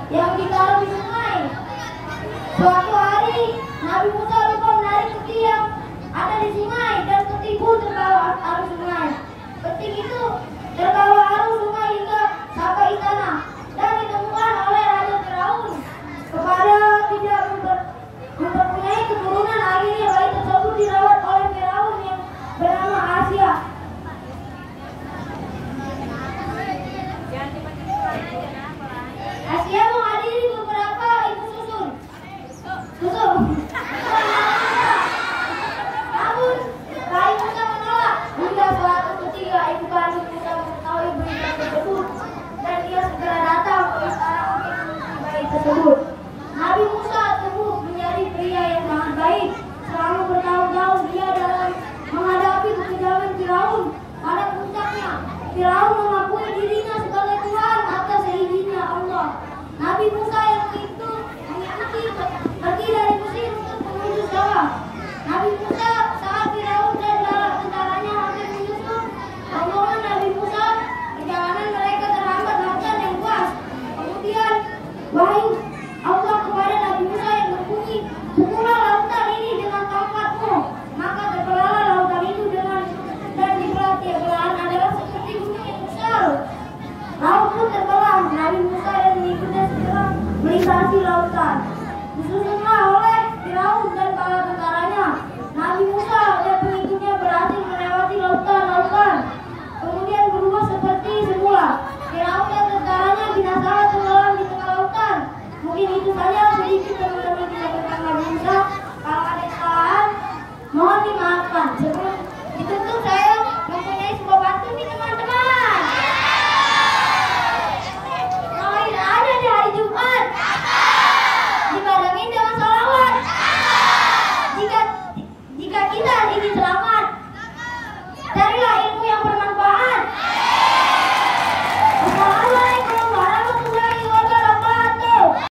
yang ditaruh di sungai. Suatu hari Nabi Musa lupa menarik peti yang ada di sungai dan peti pun terbawa arus sungai. Peti itu terbawa arus sungai hingga sampai istana dan ditemukan oleh Raja Firaun. Kepada tidak mempunyai keturunan, akhirnya bayi tersebut dirawat oleh Firaun yang bernama Asia. Asia menghadiri beberapa ibu susun.